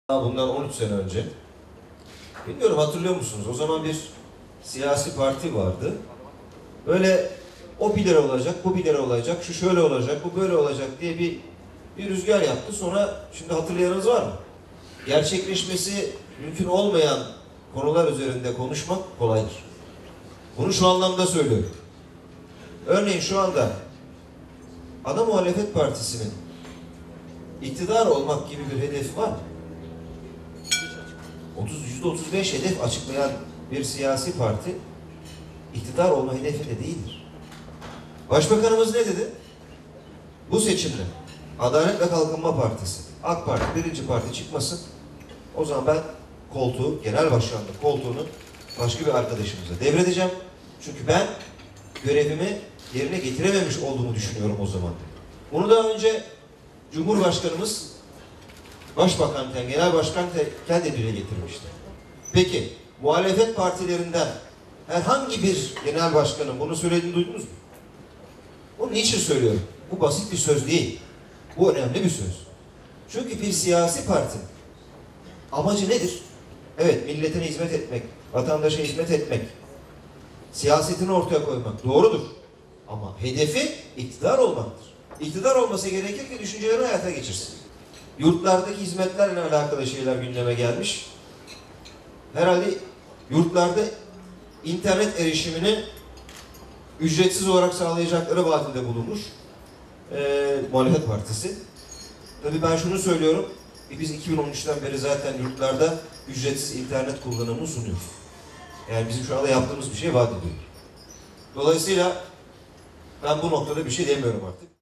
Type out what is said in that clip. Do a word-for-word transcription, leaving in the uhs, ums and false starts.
Bundan on üç sene önce. Bilmiyorum, hatırlıyor musunuz? O zaman bir siyasi parti vardı. Böyle o bir lira olacak, bu bir lira olacak, şu şöyle olacak, bu böyle olacak diye bir bir rüzgar yaptı. Sonra, şimdi hatırlayanınız var mı? Gerçekleşmesi mümkün olmayan konular üzerinde konuşmak kolaydır. Bunu şu anlamda söylüyorum. Örneğin şu anda ana muhalefet partisinin iktidar olmak gibi bir hedefi var mı? yüzde otuz beş hedef açıklayan bir siyasi parti iktidar olma hedefi de değildir. Başbakanımız ne dedi? Bu seçimde Adalet ve Kalkınma Partisi, AK Parti birinci parti çıkmasın. O zaman ben koltuğu, genel başkanlık koltuğunu başka bir arkadaşımıza devredeceğim. Çünkü ben görevimi yerine getirememiş olduğumu düşünüyorum o zaman. Bunu daha önce Cumhurbaşkanımız Başbakanken, Genel Başkanken de dile getirmişti. Peki, muhalefet partilerinden herhangi bir genel başkanın bunu söylediğini duydunuz mu? Bunu niçin söylüyorum? Bu basit bir söz değil. Bu önemli bir söz. Çünkü bir siyasi parti amacı nedir? Evet, milletine hizmet etmek, vatandaşa hizmet etmek, siyasetini ortaya koymak doğrudur. Ama hedefi iktidar olmaktır. İktidar olması gerekir ki düşüncelerini hayata geçirsin. Yurtlardaki hizmetlerle alakalı şeyler gündeme gelmiş. Herhalde yurtlarda internet erişimini ücretsiz olarak sağlayacakları vaadinde bulunmuş ee, muhalefet partisi. Tabii ben şunu söylüyorum, biz iki bin on üçten beri zaten yurtlarda ücretsiz internet kullanımını sunuyoruz. Yani bizim şu anda yaptığımız bir şey vaat ediyor. Dolayısıyla ben bu noktada bir şey demiyorum artık.